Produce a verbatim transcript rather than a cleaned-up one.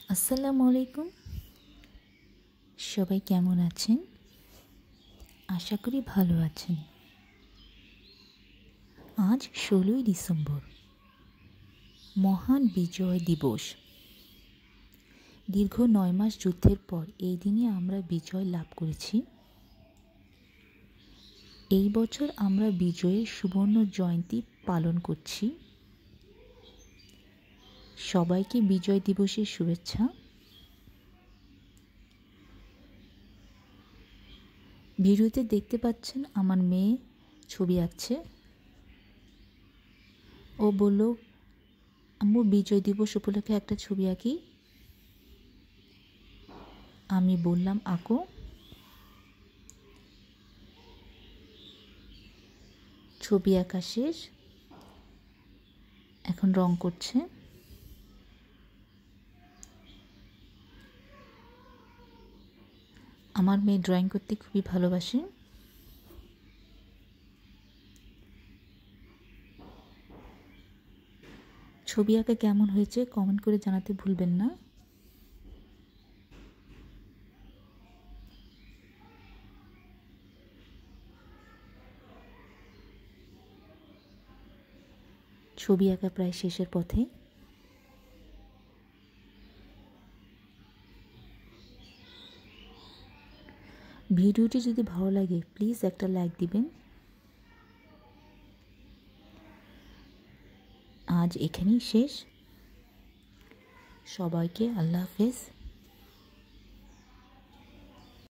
আসসালামু আলাইকুম। সবাই কেমন আছেন? আশা করি ভালো আছেন। আজ ষোলোই ডিসেম্বর, মহান বিজয় দিবস। দীর্ঘ নয় মাস যুদ্ধের পর এই দিনে আমরা বিজয় লাভ করেছি। এই বছর আমরা বিজয়ের সুবর্ণ জয়ন্তী পালন করছি। সবাইকে বিজয় দিবসের শুভেচ্ছা। ভিডিওতে দেখতে পাচ্ছেন আমার মেয়ে ছবি আঁকছে। ও বলল, আম্মু বিজয় দিবস উপলক্ষে একটা ছবি আঁকি। আমি বললাম আঁকো। ছবি আঁকা শেষ, এখন রং করছে। আমার মেয়ে ড্রয়িং করতে খুবই ভালোবাসে। ছবি আঁকা কেমন হয়েছে কমেন্ট করে জানাতে ভুলবেন না। ছবি আঁকা প্রায় শেষের পথে। ভিডিওটি যদি ভালো লাগে প্লিজ একটা লাইক দিবেন। আজ এখানেই শেষ। সবাইকে আল্লাহ হাফেজ।